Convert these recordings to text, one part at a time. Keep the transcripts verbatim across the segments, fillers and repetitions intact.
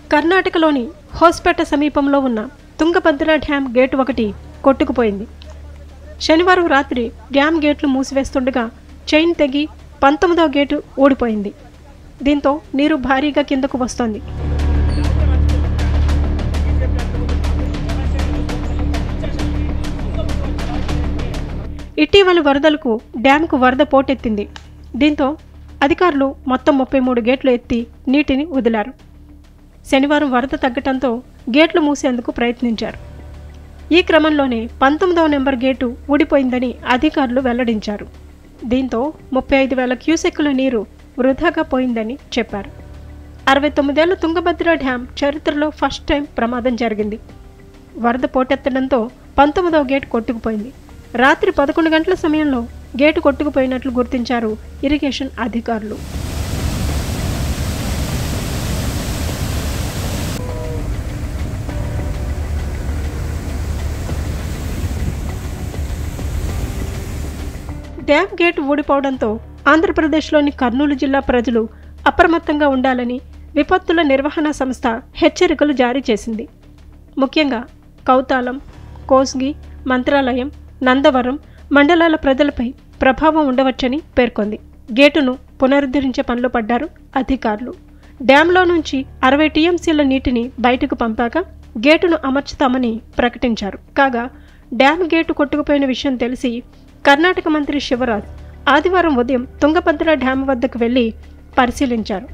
కర్ణాటకలోని హోస్పేట సమీపంలో ఉన్న తుంగభద్ర డ్యామ్ గేటు ఒకటి కొట్టుకుపోయింది. శనివారం రాత్రి డ్యామ్ గేట్లు మూసివేస్తుండగా చైన్ తెగి పంతొమ్మిదవ గేటు ఊడిపోయింది. దీంతో నీరు భారీగా కిందకు వస్తోంది. ఇటీవల వరదలకు డ్యాంకు వరద పోటెత్తింది. దీంతో అధికారులు మొత్తం ముప్పై మూడు గేట్లు ఎత్తి నీటిని వదిలారు. శనివారం వరద తగ్గటంతో గేట్లు మూసేందుకు ప్రయత్నించారు. ఈ క్రమంలోనే పంతొమ్మిదవ నెంబర్ గేటు ఊడిపోయిందని అధికారులు వెల్లడించారు. దీంతో ముప్పై ఐదు వేల క్యూసెక్కుల నీరు వృధాగా పోయిందని చెప్పారు. అరవై తొమ్మిదేళ్ల తుంగభద్ర డ్యాం చరిత్రలో ఫస్ట్ టైం ప్రమాదం జరిగింది. వరద పోటెత్తడంతో పంతొమ్మిదవ గేటు కొట్టుకుపోయింది. రాత్రి పదకొండు గంటల సమయంలో గేటు కొట్టుకుపోయినట్లు గుర్తించారు ఇరిగేషన్ అధికారులు. డ్యామ్ గేటు ఊడిపోవడంతో ఆంధ్రప్రదేశ్లోని కర్నూలు జిల్లా ప్రజలు అప్రమత్తంగా ఉండాలని విపత్తుల నిర్వహణ సంస్థ హెచ్చరికలు జారీ చేసింది. ముఖ్యంగా కౌతాలం, కోస్గి, మంత్రాలయం, నందవరం మండలాల ప్రజలపై ప్రభావం ఉండవచ్చని పేర్కొంది. గేటును పునరుద్ధరించే పనిలో పడ్డారు అధికారులు. డ్యాంలో నుంచి అరవై టీఎంసీల నీటిని బయటకు పంపాక గేటును అమర్చుతామని ప్రకటించారు. కాగా డ్యామ్ గేటు కొట్టుకుపోయిన విషయం తెలిసి కర్ణాటక మంత్రి శివరాజ్ ఆదివారం ఉదయం తుంగభద్ర డ్యామ్ వద్దకు వెళ్లి పరిశీలించారు.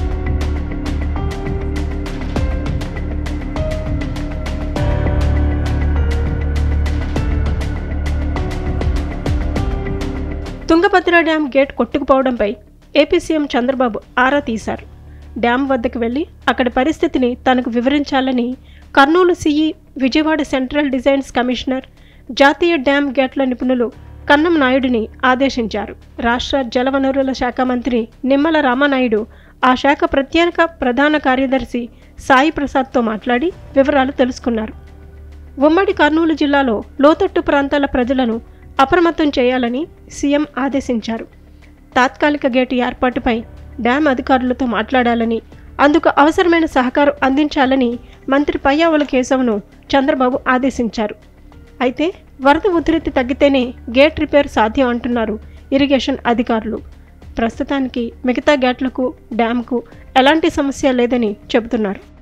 తుంగభద్ర డ్యామ్ గేట్ కొట్టుకుపోవడంపై ఏపీ సీఎం చంద్రబాబు ఆరా తీశారు. డ్యామ్ వద్దకు వెళ్లి అక్కడి పరిస్థితిని తనకు వివరించాలని Kurnool CE, Vijayawada central designs commissioner, జాతీయ డ్యామ్ గేట్ల నిపుణులు కన్నం నాయుడిని ఆదేశించారు. రాష్ట్ర జలవనరుల శాఖ మంత్రి నిమ్మల రామానాయుడు ఆ శాఖ ప్రత్యేక ప్రధాన కార్యదర్శి సాయి ప్రసాద్తో మాట్లాడి వివరాలు తెలుసుకున్నారు. ఉమ్మడి కర్నూలు జిల్లాలో లోతట్టు ప్రాంతాల ప్రజలను అప్రమత్తం చేయాలని సీఎం ఆదేశించారు. తాత్కాలిక గేటు ఏర్పాటుపై డ్యామ్ అధికారులతో మాట్లాడాలని, అందుకు అవసరమైన సహకారం అందించాలని మంత్రి పయ్యావుల కేశవ్ను చంద్రబాబు ఆదేశించారు. అయితే వరద ఉధృతి తగ్గితేనే గేట్ రిపేర్ సాధ్యం అంటున్నారు ఇరిగేషన్ అధికారులు. ప్రస్తుతానికి మిగతా గేట్లకు, డ్యాంకు ఎలాంటి సమస్య లేదని చెబుతున్నారు.